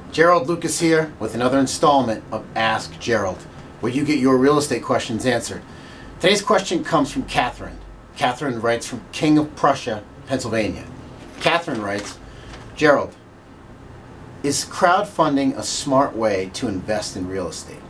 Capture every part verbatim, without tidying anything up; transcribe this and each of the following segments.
Gerald Lucas here with another installment of Ask Gerald, where you get your real estate questions answered. Today's question comes from Catherine. Catherine writes from King of Prussia, Pennsylvania. Catherine writes, Gerald, is crowdfunding a smart way to invest in real estate?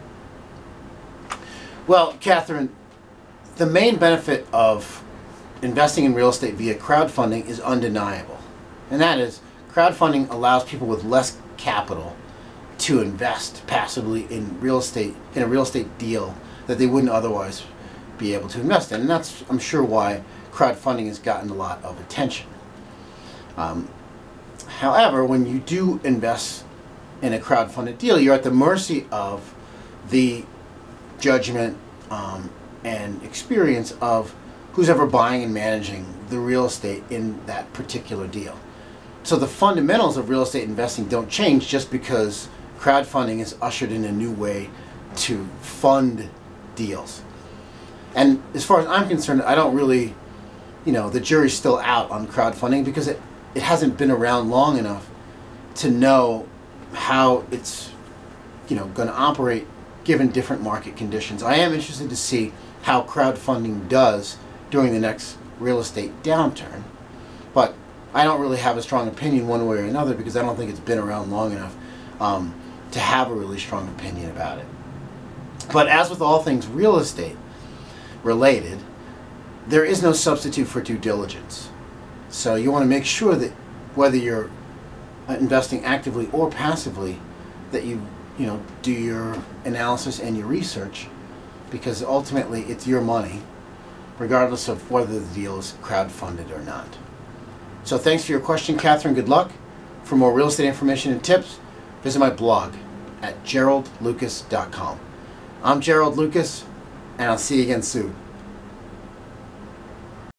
Well, Catherine, the main benefit of investing in real estate via crowdfunding is undeniable. And that is, crowdfunding allows people with less capital to invest passively in real estate, in a real estate deal that they wouldn't otherwise be able to invest in. And that's, I'm sure, why crowdfunding has gotten a lot of attention. Um, however, when you do invest in a crowdfunded deal, you're at the mercy of the judgment um, and experience of who's ever buying and managing the real estate in that particular deal. So the fundamentals of real estate investing don't change just because crowdfunding has ushered in a new way to fund deals. And as far as I'm concerned, I don't really, you know, the jury's still out on crowdfunding because it, it hasn't been around long enough to know how it's, you know, going to operate given different market conditions. I am interested to see how crowdfunding does during the next real estate downturn, but I don't really have a strong opinion one way or another because I don't think it's been around long enough um, to have a really strong opinion about it. But as with all things real estate related, there is no substitute for due diligence. So you want to make sure that whether you're investing actively or passively, that you you know do your analysis and your research, because ultimately it's your money, regardless of whether the deal is crowdfunded or not. So thanks for your question, Catherine. Good luck. For more real estate information and tips, visit my blog at gerald lucas dot com. I'm Gerald Lucas, and I'll see you again soon.